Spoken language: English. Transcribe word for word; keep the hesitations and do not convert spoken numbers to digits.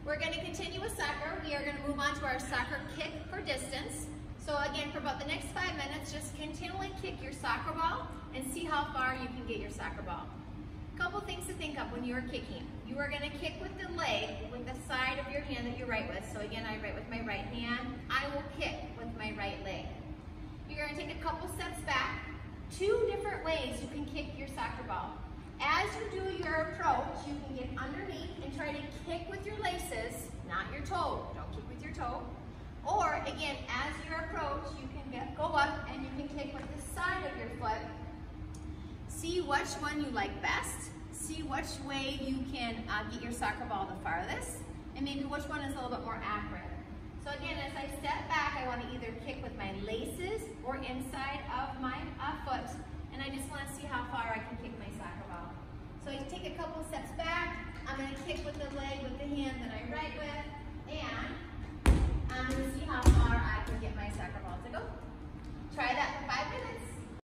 We're going to continue with soccer. We are going to move on to our soccer kick for distance. So again, for about the next five minutes, just continually kick your soccer ball and see how far you can get your soccer ball. Couple things to think of when you are kicking. You are going to kick with the leg, with the side of your hand that you write with. So again, I write with my right hand. I will kick with my right leg. You're going to take a couple steps back. Two different ways you can kick your soccer ball. As you do your approach, you can get underneath and try to kick with your laces, not your toe. Don't kick with your toe. Or again, as your approach, you can get, go up and you can kick with the side of your foot. See which one you like best. See which way you can uh, get your soccer ball the farthest, and maybe which one is a little bit more accurate. So again, as I step back, I want to either kick with my laces or inside of my uh, foot, and I just want to see how far I can kick my soccer ball. So I take a couple steps back. I'm going to kick with the leg with the hand that I